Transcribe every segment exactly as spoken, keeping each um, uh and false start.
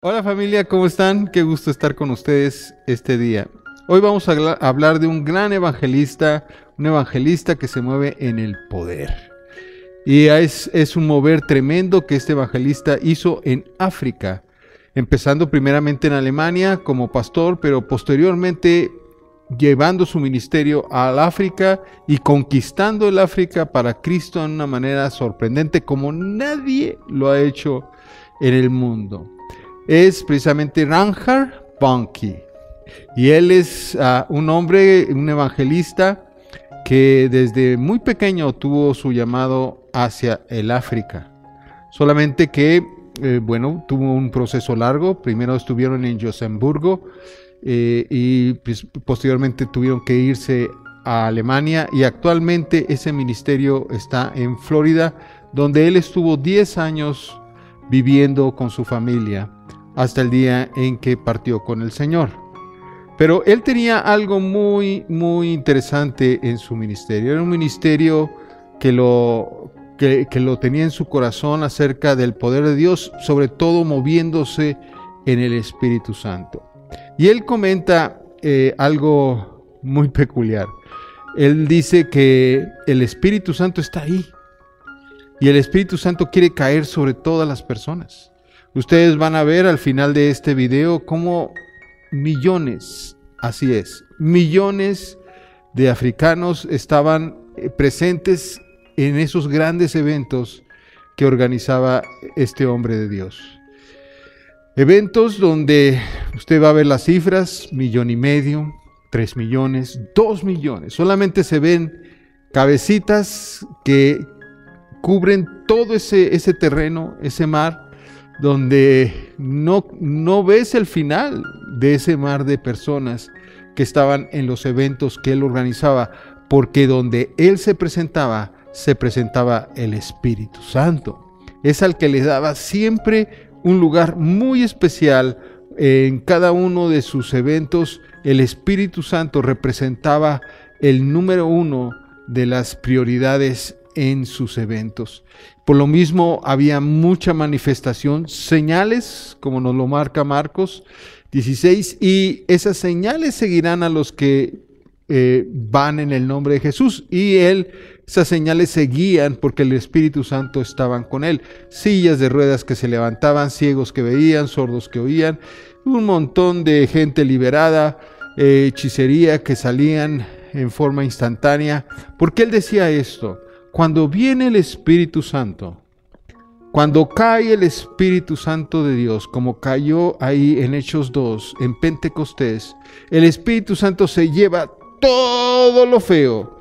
Hola familia, ¿cómo están? Qué gusto estar con ustedes este día. Hoy vamos a habla- hablar de un gran evangelista, un evangelista que se mueve en el poder. Y es, es un mover tremendo que este evangelista hizo en África, empezando primeramente en Alemania como pastor, pero posteriormente llevando su ministerio al África y conquistando el África para Cristo en una manera sorprendente como nadie lo ha hecho en el mundo. Es precisamente Reinhard Bonnke. Y él es uh, un hombre, un evangelista que desde muy pequeño tuvo su llamado hacia el África. Solamente que, eh, bueno, tuvo un proceso largo. Primero estuvieron en Johannesburgo eh, y pues, posteriormente tuvieron que irse a Alemania. Y actualmente ese ministerio está en Florida, donde él estuvo diez años viviendo con su familia hasta el día en que partió con el Señor. Pero él tenía algo muy, muy interesante en su ministerio. Era un ministerio que lo, que, que lo tenía en su corazón acerca del poder de Dios, sobre todo moviéndose en el Espíritu Santo. Y él comenta eh, algo muy peculiar. Él dice que el Espíritu Santo está ahí. Y el Espíritu Santo quiere caer sobre todas las personas. Ustedes van a ver al final de este video cómo millones, así es, millones de africanos estaban presentes en esos grandes eventos que organizaba este hombre de Dios. Eventos donde usted va a ver las cifras, millón y medio, tres millones, dos millones. Solamente se ven cabecitas que cubren todo ese, ese terreno, ese mar, donde no, no ves el final de ese mar de personas que estaban en los eventos que él organizaba, porque donde él se presentaba, se presentaba el Espíritu Santo. Es al que le daba siempre un lugar muy especial en cada uno de sus eventos. El Espíritu Santo representaba el número uno de las prioridades en sus eventos. Por lo mismo había mucha manifestación, señales, como nos lo marca Marcos dieciséis, y esas señales seguirán a los que eh, van en el nombre de Jesús, y él, esas señales seguían porque el Espíritu Santo estaba con él. Sillas de ruedas que se levantaban, ciegos que veían, sordos que oían, un montón de gente liberada, eh, hechicería que salían en forma instantánea. ¿Por qué él decía esto? Cuando viene el Espíritu Santo, cuando cae el Espíritu Santo de Dios, como cayó ahí en Hechos dos, en Pentecostés, el Espíritu Santo se lleva todo lo feo,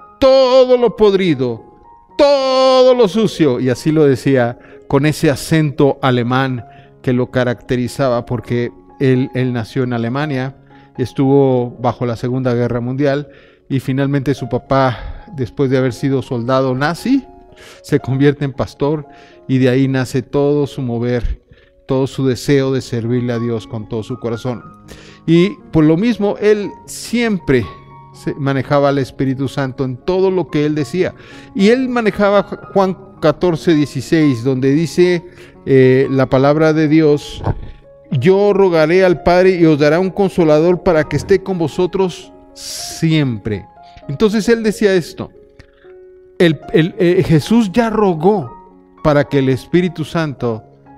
todo lo podrido, todo lo sucio, y así lo decía con ese acento alemán que lo caracterizaba, porque él, él nació en Alemania, estuvo bajo la Segunda Guerra Mundial, y finalmente su papá, después de haber sido soldado nazi, se convierte en pastor, y de ahí nace todo su mover, todo su deseo de servirle a Dios con todo su corazón. Y por lo mismo, él siempre manejaba al Espíritu Santo en todo lo que él decía. Y él manejaba Juan catorce, dieciséis, donde dice eh, la palabra de Dios: yo rogaré al Padre y os dará un consolador para que esté con vosotros siempre. Entonces él decía esto: el, el, eh, Jesús ya rogó para que el Espíritu Santo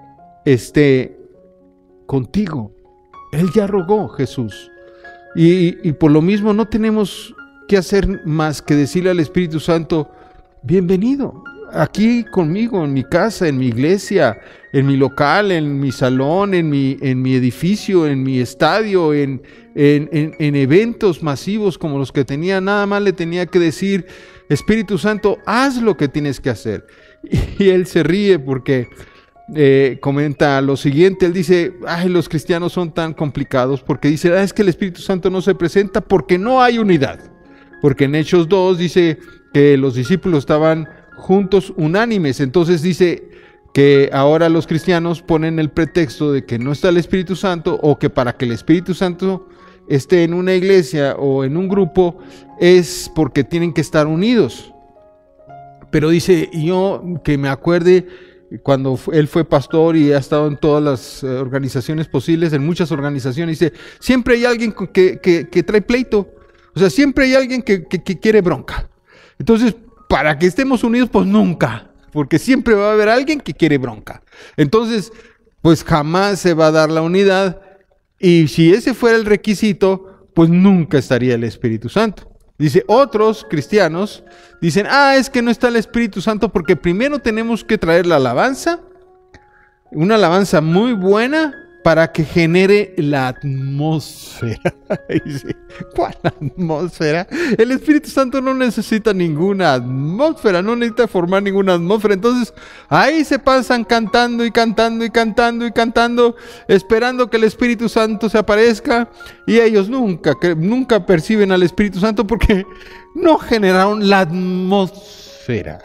esté contigo. Él ya rogó, Jesús. Y, y por lo mismo no tenemos que hacer más que decirle al Espíritu Santo: bienvenido aquí conmigo, en mi casa, en mi iglesia, en mi local, en mi salón, en mi, en mi edificio, en mi estadio, en, en, en, en eventos masivos como los que tenía. Nada más le tenía que decir: Espíritu Santo, haz lo que tienes que hacer. Y él se ríe porque eh, comenta lo siguiente. Él dice: ay, los cristianos son tan complicados, porque dice: ah, es que el Espíritu Santo no se presenta porque no hay unidad. Porque en Hechos dos dice que los discípulos estaban juntos, unánimes. Entonces dice que ahora los cristianos ponen el pretexto de que no está el Espíritu Santo, o que para que el Espíritu Santo esté en una iglesia o en un grupo es porque tienen que estar unidos. Pero dice, yo que me acuerde, cuando él fue pastor y ha estado en todas las organizaciones posibles, en muchas organizaciones, dice, siempre hay alguien que, que, que trae pleito, o sea, siempre hay alguien que, que, que quiere bronca. Entonces, para que estemos unidos, pues nunca, porque siempre va a haber alguien que quiere bronca. Entonces, pues jamás se va a dar la unidad, y si ese fuera el requisito, pues nunca estaría el Espíritu Santo. Dice, otros cristianos dicen, ah, es que no está el Espíritu Santo porque primero tenemos que traer la alabanza, una alabanza muy buena para que genere la atmósfera. Dice, ¿cuál atmósfera? El Espíritu Santo no necesita ninguna atmósfera, no necesita formar ninguna atmósfera. Entonces, ahí se pasan cantando y cantando y cantando y cantando, esperando que el Espíritu Santo se aparezca, y ellos nunca, nunca perciben al Espíritu Santo porque no generaron la atmósfera.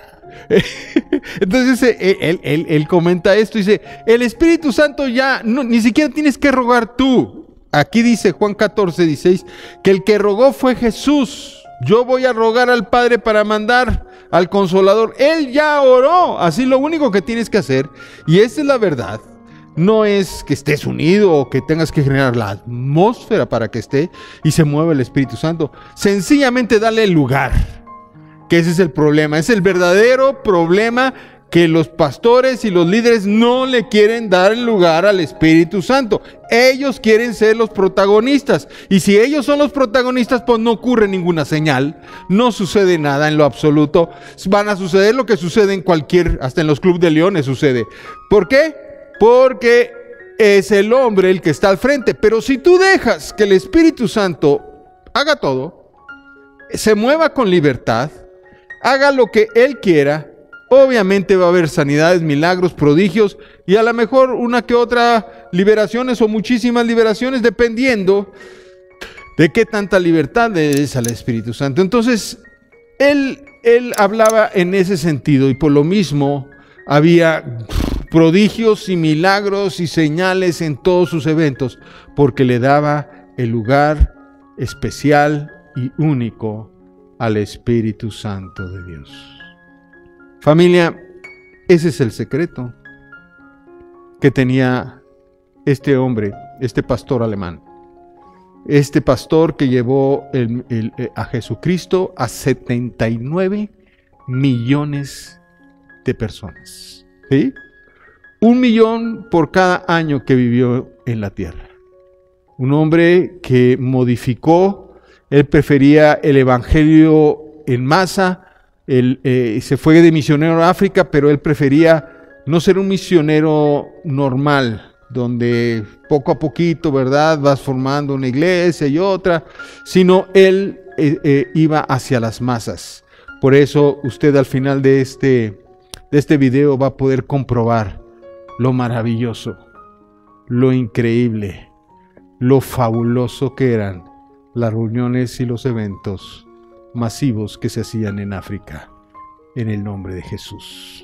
Entonces él, él, él comenta esto, dice, el Espíritu Santo ya, no, ni siquiera tienes que rogar tú. Aquí dice Juan catorce, dieciséis, que el que rogó fue Jesús. Yo voy a rogar al Padre para mandar al Consolador. Él ya oró, así lo único que tienes que hacer, y esta es la verdad, no es que estés unido o que tengas que generar la atmósfera para que esté y se mueva el Espíritu Santo. Sencillamente dale el lugar. Que ese es el problema, es el verdadero problema, que los pastores y los líderes no le quieren dar el lugar al Espíritu Santo. Ellos quieren ser los protagonistas, y si ellos son los protagonistas, pues no ocurre ninguna señal, no sucede nada en lo absoluto. Van a suceder lo que sucede en cualquier, hasta en los clubes de leones sucede. ¿Por qué? Porque es el hombre el que está al frente. Pero si tú dejas que el Espíritu Santo haga todo, se mueva con libertad, haga lo que Él quiera, obviamente va a haber sanidades, milagros, prodigios, y a lo mejor una que otra liberaciones o muchísimas liberaciones, dependiendo de qué tanta libertad le des al Espíritu Santo. Entonces, él, él hablaba en ese sentido, y por lo mismo había prodigios y milagros y señales en todos sus eventos, porque le daba el lugar especial y único al Espíritu Santo de Dios. Familia, ese es el secreto que tenía este hombre, este pastor alemán. Este pastor que llevó el, el, a Jesucristo a setenta y nueve millones de personas. ¿Sí? Un millón por cada año que vivió en la tierra. Un hombre que modificó. Él prefería el evangelio en masa, él eh, se fue de misionero a África, pero él prefería no ser un misionero normal, donde poco a poquito, ¿verdad?, vas formando una iglesia y otra, sino él eh, eh, iba hacia las masas. Por eso usted al final de este, de este video va a poder comprobar lo maravilloso, lo increíble, lo fabuloso que eran las reuniones y los eventos masivos que se hacían en África, en el nombre de Jesús.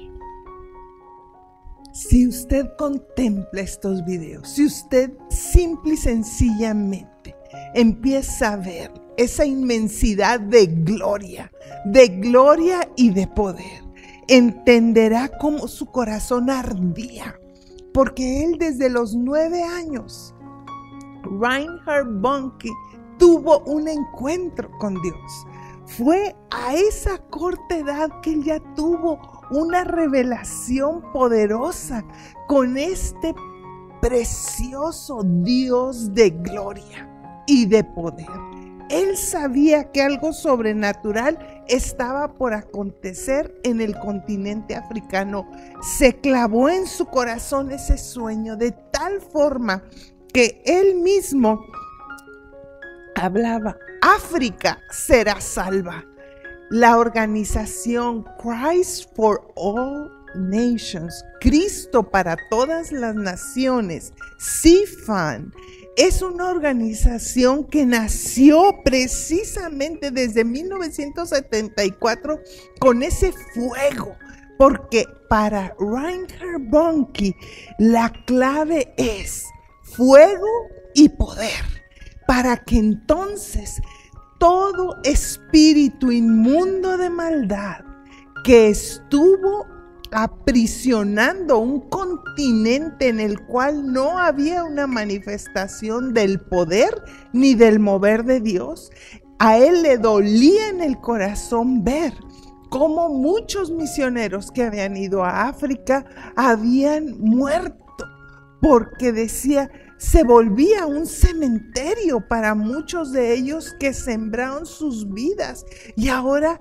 Si usted contempla estos videos, si usted simple y sencillamente empieza a ver esa inmensidad de gloria, de gloria y de poder, entenderá cómo su corazón ardía, porque él desde los nueve años, Reinhard Bonnke, tuvo un encuentro con Dios. Fue a esa corta edad que él ya tuvo una revelación poderosa con este precioso Dios de gloria y de poder. Él sabía que algo sobrenatural estaba por acontecer en el continente africano. Se clavó en su corazón ese sueño de tal forma que él mismo hablaba: África será salva. La organización Christ for All Nations, Cristo para todas las naciones, C F A N, es una organización que nació precisamente desde mil novecientos setenta y cuatro con ese fuego, porque para Reinhard Bonnke la clave es fuego y poder, para que entonces todo espíritu inmundo de maldad que estuvo aprisionando un continente en el cual no había una manifestación del poder ni del mover de Dios. A él le dolía en el corazón ver cómo muchos misioneros que habían ido a África habían muerto, porque decía, se volvía un cementerio para muchos de ellos que sembraron sus vidas, y ahora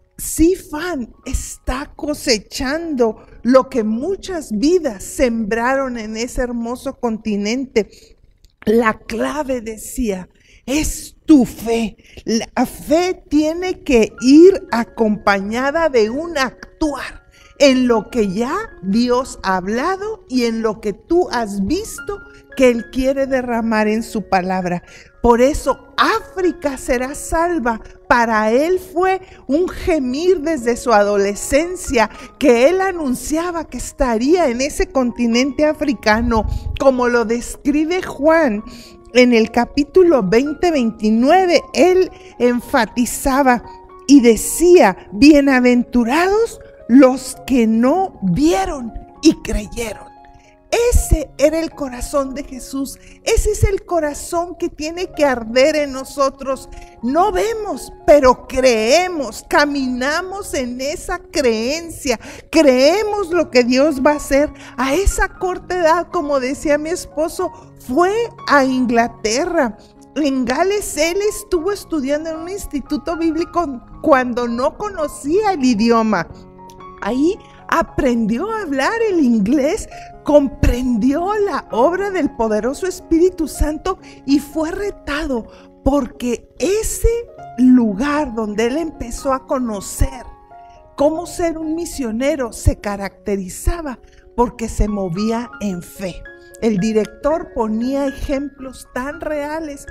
Cifán está cosechando lo que muchas vidas sembraron en ese hermoso continente. La clave, decía, es tu fe. La fe tiene que ir acompañada de un actuar en lo que ya Dios ha hablado y en lo que tú has visto que Él quiere derramar en su palabra. Por eso África será salva. Para Él fue un gemir desde su adolescencia que Él anunciaba que estaría en ese continente africano, como lo describe Juan en el capítulo veinte, veintinueve. Él enfatizaba y decía, bienaventurados los que no vieron y creyeron. Ese era el corazón de Jesús. Ese es el corazón que tiene que arder en nosotros. No vemos, pero creemos, caminamos en esa creencia, creemos lo que Dios va a hacer. A esa corta edad, como decía mi esposo, fue a Inglaterra. En Gales él estuvo estudiando en un instituto bíblico cuando no conocía el idioma. Ahí aprendió a hablar el inglés, comprendió la obra del poderoso Espíritu Santo y fue retado, porque ese lugar donde él empezó a conocer cómo ser un misionero se caracterizaba porque se movía en fe. El director ponía ejemplos tan reales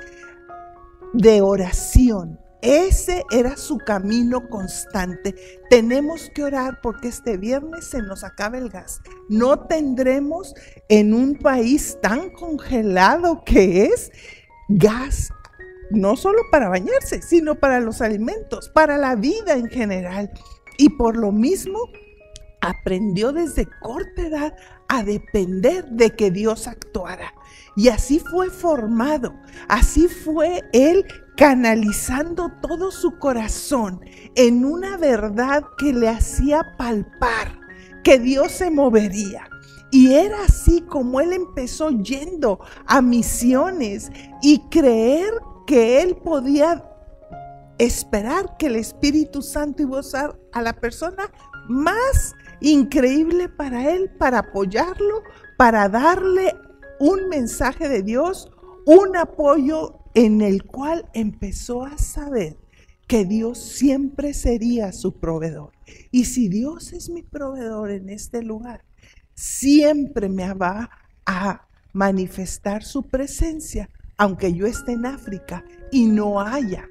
de oración. Ese era su camino constante. Tenemos que orar porque este viernes se nos acaba el gas. No tendremos en un país tan congelado que es gas, no solo para bañarse, sino para los alimentos, para la vida en general. Y por lo mismo aprendió desde corta edad a depender de que Dios actuara. Y así fue formado, así fue él canalizando todo su corazón en una verdad que le hacía palpar que Dios se movería. Y era así como él empezó yendo a misiones y creer que él podía esperar que el Espíritu Santo iba a usar a la persona más increíble para él, para apoyarlo, para darle un mensaje de Dios, un apoyo en el cual empezó a saber que Dios siempre sería su proveedor. Y si Dios es mi proveedor en este lugar, siempre me va a manifestar su presencia, aunque yo esté en África y no haya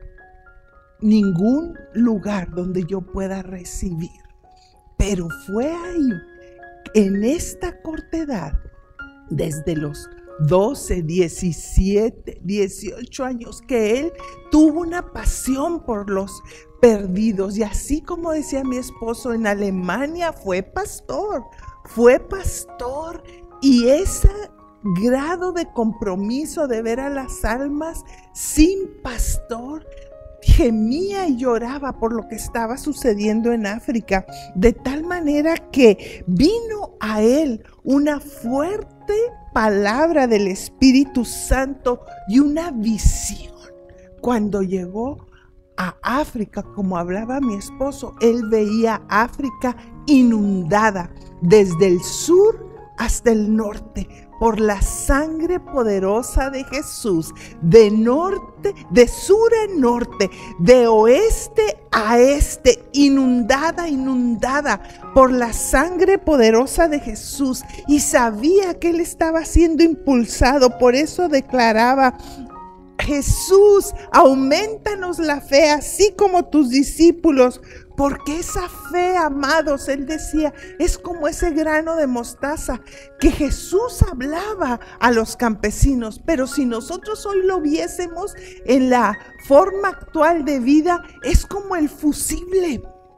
ningún lugar donde yo pueda recibir. Pero fue ahí, en esta corta edad, desde los doce, diecisiete, dieciocho años, que él tuvo una pasión por los perdidos. Y así como decía mi esposo, en Alemania fue pastor, fue pastor, y ese grado de compromiso de ver a las almas sin pastor, gemía y lloraba por lo que estaba sucediendo en África, de tal manera que vino a él una fuerte palabra del Espíritu Santo y una visión. Cuando llegó a África, como hablaba mi esposo, él veía África inundada desde el sur hasta el norte por la sangre poderosa de Jesús, de norte, de sur a norte, de oeste a este, inundada, inundada por la sangre poderosa de Jesús. Y sabía que él estaba siendo impulsado, por eso declaraba: Jesús, aumentanos la fe, así como tus discípulos, porque esa fe, amados, él decía, es como ese grano de mostaza que Jesús hablaba a los campesinos. Pero si nosotros hoy lo viésemos en la forma actual de vida, es como el fusible.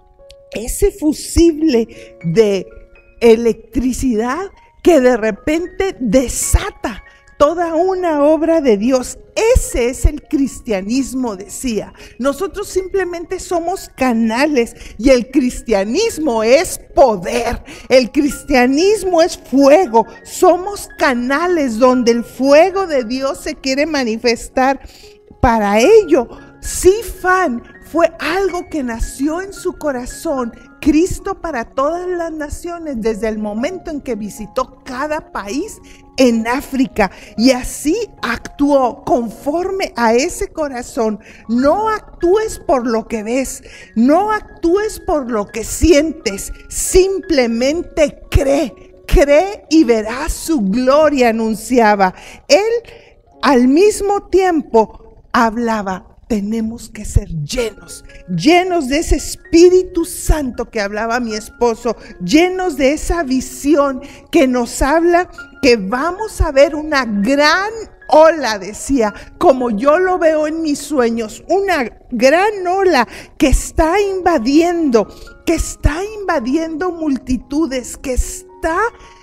ese fusible de electricidad que de repente desata toda una obra de Dios. Ese es el cristianismo, decía. Nosotros simplemente somos canales y el cristianismo es poder. El cristianismo es fuego. Somos canales donde el fuego de Dios se quiere manifestar. Para ello, Sifán fue algo que nació en su corazón. Cristo para todas las naciones, desde el momento en que visitó cada país en África, y así actuó conforme a ese corazón. No actúes por lo que ves, no actúes por lo que sientes, simplemente cree, cree y verás su gloria, anunciaba. Él al mismo tiempo hablaba: tenemos que ser llenos, llenos de ese Espíritu Santo que hablaba mi esposo, llenos de esa visión que nos habla que vamos a ver una gran ola, decía, como yo lo veo en mis sueños, una gran ola que está invadiendo, que está invadiendo multitudes, que está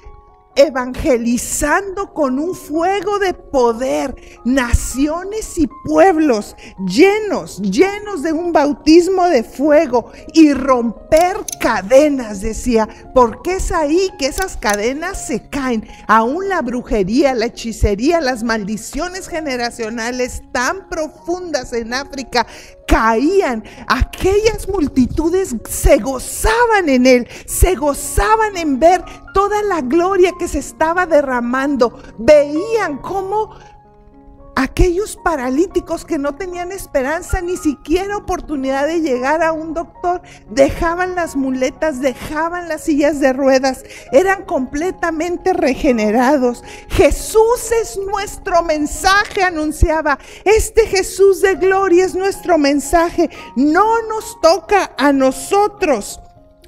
evangelizando con un fuego de poder, naciones y pueblos llenos, llenos de un bautismo de fuego y romper cadenas, decía, porque es ahí que esas cadenas se caen. Aún la brujería, la hechicería, las maldiciones generacionales tan profundas en África caían. Aquellas multitudes se gozaban en él, se gozaban en ver toda la gloria que se estaba derramando. Veían cómo aquellos paralíticos que no tenían esperanza, ni siquiera oportunidad de llegar a un doctor, dejaban las muletas, dejaban las sillas de ruedas, eran completamente regenerados. Jesús es nuestro mensaje, anunciaba. Este Jesús de gloria es nuestro mensaje. No nos toca a nosotros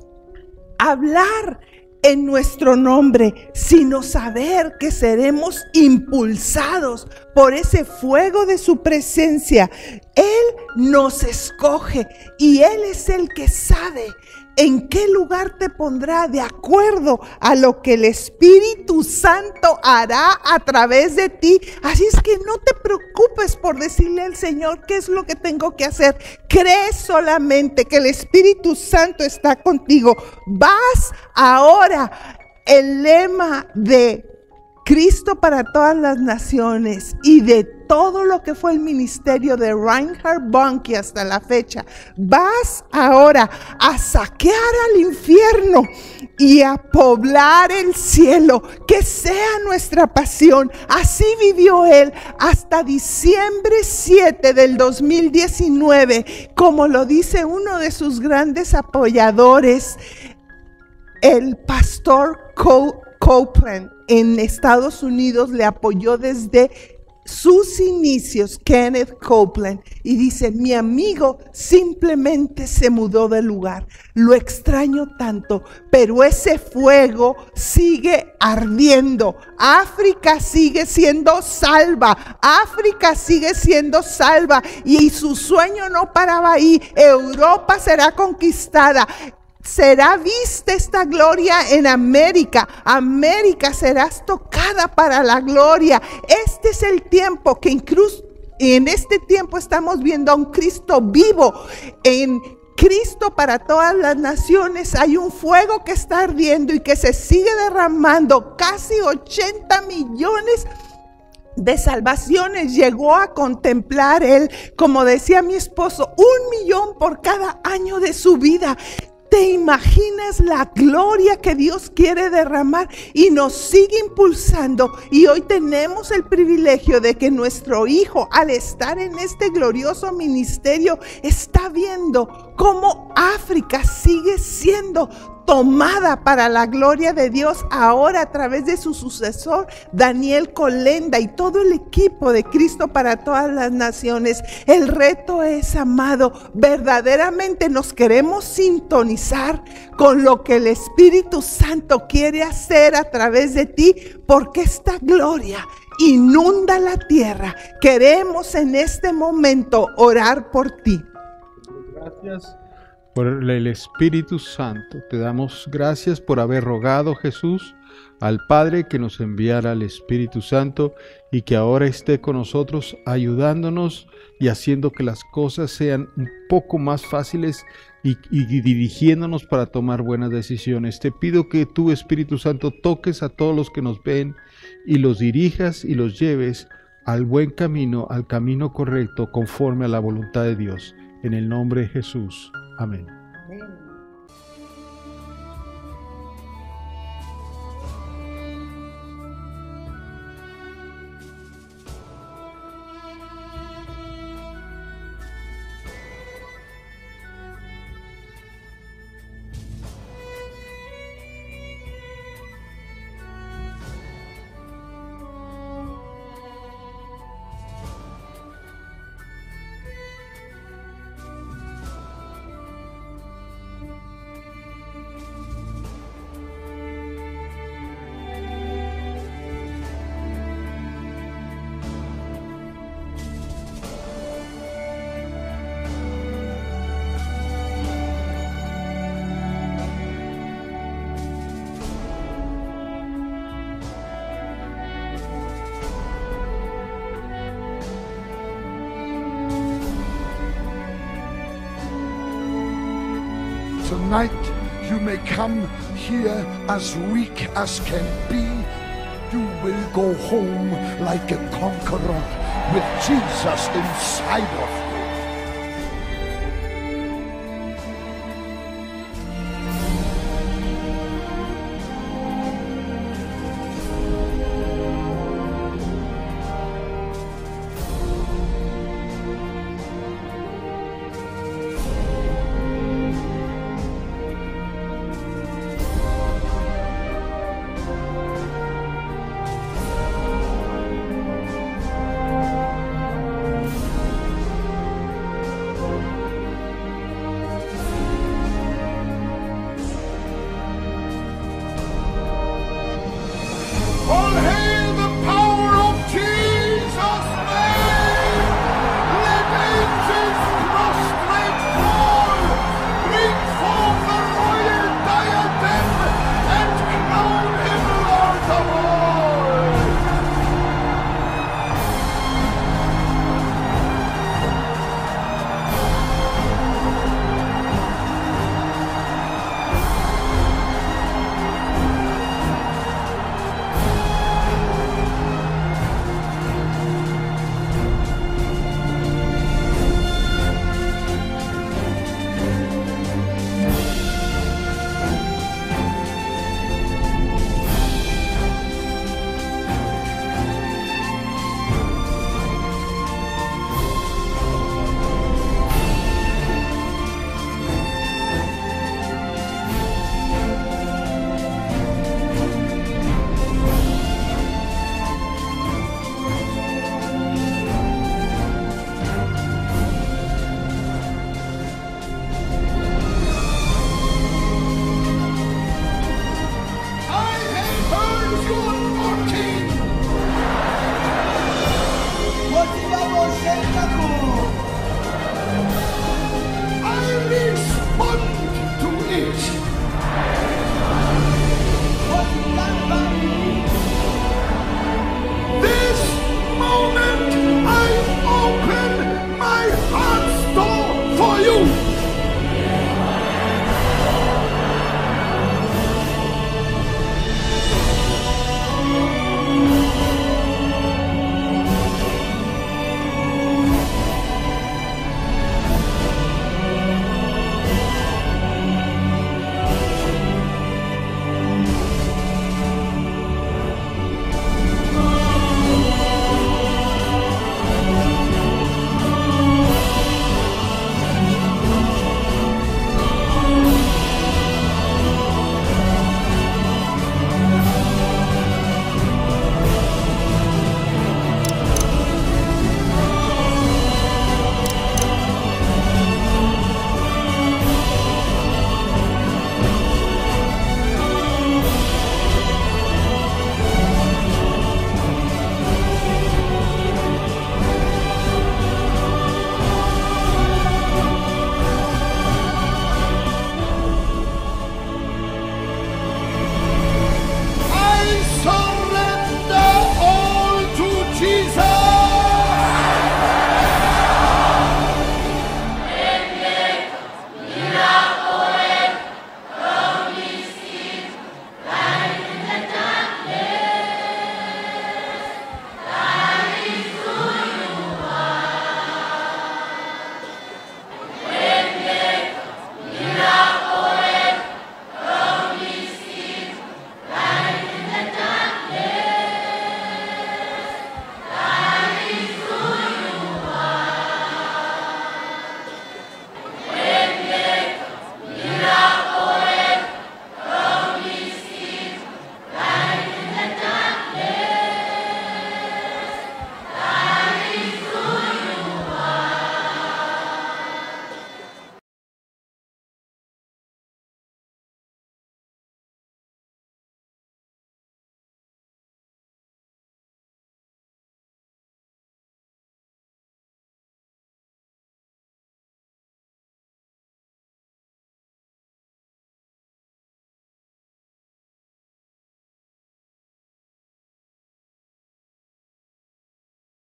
hablar en nuestro nombre, sino saber que seremos impulsados por ese fuego de su presencia. Él nos escoge y Él es el que sabe en qué lugar te pondrá de acuerdo a lo que el Espíritu Santo hará a través de ti. Así es que no te preocupes por decirle al Señor qué es lo que tengo que hacer. Cree solamente que el Espíritu Santo está contigo. Vas ahora. El lema de Cristo para todas las naciones y de todo lo que fue el ministerio de Reinhard Bonnke hasta la fecha: vas ahora a saquear al infierno y a poblar el cielo, que sea nuestra pasión. Así vivió él hasta diciembre siete del dos mil diecinueve, como lo dice uno de sus grandes apoyadores, el pastor Co- Copeland en Estados Unidos. Le apoyó desde sus inicios, Kenneth Copeland, y dice: mi amigo simplemente se mudó del lugar, lo extraño tanto, pero ese fuego sigue ardiendo. África sigue siendo salva, África sigue siendo salva, y su sueño no paraba ahí. Europa será conquistada. Será vista esta gloria en América. América serás tocada para la gloria. Este es el tiempo que incluso en este tiempo estamos viendo a un Cristo vivo. En Cristo para todas las naciones hay un fuego que está ardiendo y que se sigue derramando. Casi ochenta millones de salvaciones llegó a contemplar él. Como decía mi esposo, un millón por cada año de su vida. ¿Te imaginas la gloria que Dios quiere derramar? Y nos sigue impulsando. Y hoy tenemos el privilegio de que nuestro hijo, al estar en este glorioso ministerio, está viendo cómo África sigue siendo tomada para la gloria de Dios, ahora a través de su sucesor Daniel Kolenda y todo el equipo de Cristo para todas las naciones. El reto es, amado, verdaderamente nos queremos sintonizar con lo que el Espíritu Santo quiere hacer a través de ti, porque esta gloria inunda la tierra. Queremos en este momento orar por ti. Gracias por el Espíritu Santo. Te damos gracias por haber rogado, Jesús, al Padre que nos enviara al Espíritu Santo y que ahora esté con nosotros ayudándonos y haciendo que las cosas sean un poco más fáciles y, y dirigiéndonos para tomar buenas decisiones. Te pido que tú, Espíritu Santo, toques a todos los que nos ven y los dirijas y los lleves al buen camino, al camino correcto, conforme a la voluntad de Dios. En el nombre de Jesús. Amén. Tonight you may come here as weak as can be. You will go home like a conqueror with Jesus inside of you.